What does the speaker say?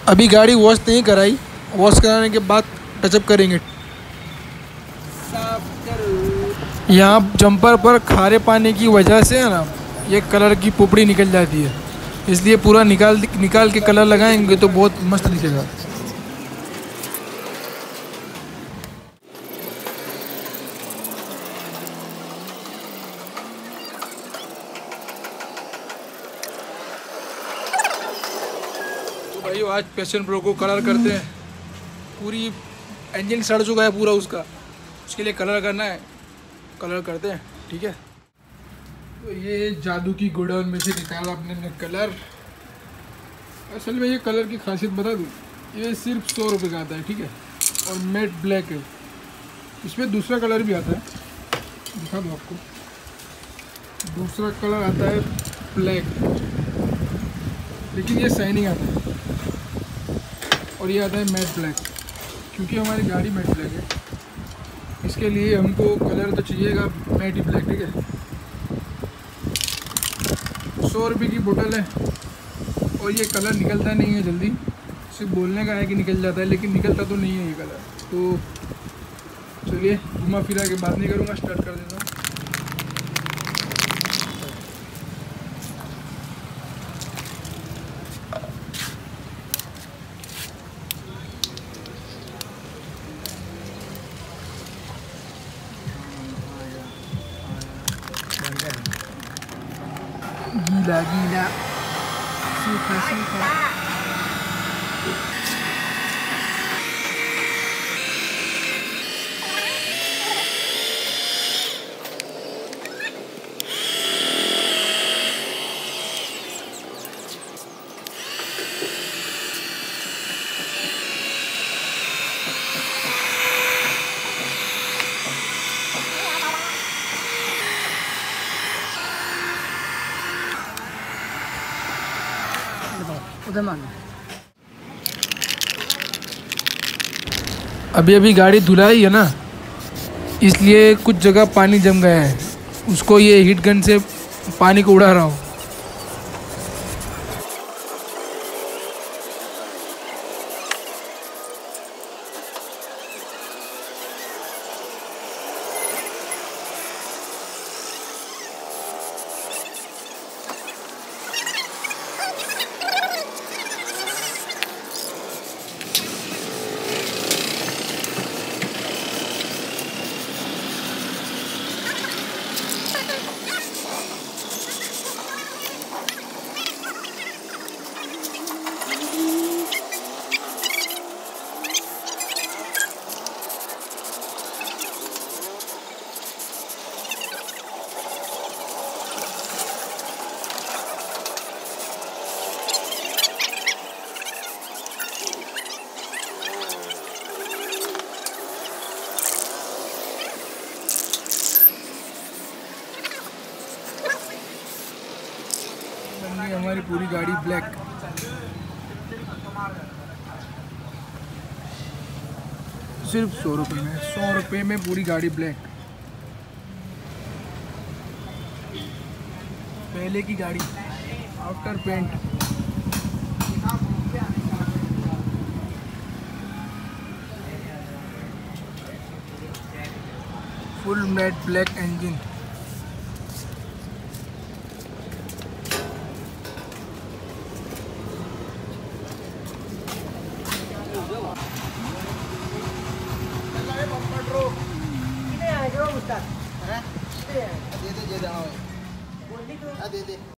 अभी गाड़ी वॉश नहीं कराई, वॉश कराने के बाद टचअप करेंगे। यहाँ जंपर पर खारे पानी की वजह से है ना, ये कलर की पुपड़ी निकल जाती है, इसलिए पूरा निकाल के कलर लगाएंगे तो बहुत मस्त दिखेगा। तो भाई आज पैशन प्रो को कलर करते हैं। पूरी इंजन सड़ चुका है पूरा उसका, उसके लिए कलर करना है, कलर करते हैं, ठीक है। तो ये जादू की गोडाउन में से निकाला अपने कलर। असल में ये कलर की खासियत बता दूँ, ये सिर्फ 100 रुपये का आता है, ठीक है, और मैट ब्लैक है। इसमें दूसरा कलर भी आता है, दिखा दो आपको। दूसरा कलर आता है ब्लैक, लेकिन ये शाइनिंग आता है, और ये आता है मैट ब्लैक। क्योंकि हमारी गाड़ी मैट ब्लैक है, इसके लिए हमको कलर तो चाहिएगा मैट ही ब्लैक, ठीक है। 100 रुपये की बोतल है, और ये कलर निकलता नहीं है जल्दी। सिर्फ बोलने का है कि निकल जाता है, लेकिन निकलता तो नहीं है ये कलर। तो चलिए घुमा फिरा के बात नहीं करूँगा, स्टार्ट कर देता हूँ। गीला गीला सूखा सूखा। अभी अभी गाड़ी धुलाई है ना, इसलिए कुछ जगह पानी जम गया है, उसको ये हीट गन से पानी को उड़ा रहा हूँ। हमारी पूरी गाड़ी ब्लैक। सिर्फ 100 रुपये में, 100 रुपये में पूरी गाड़ी ब्लैक। पहले की गाड़ी after paint. Full matte black engine. दे दे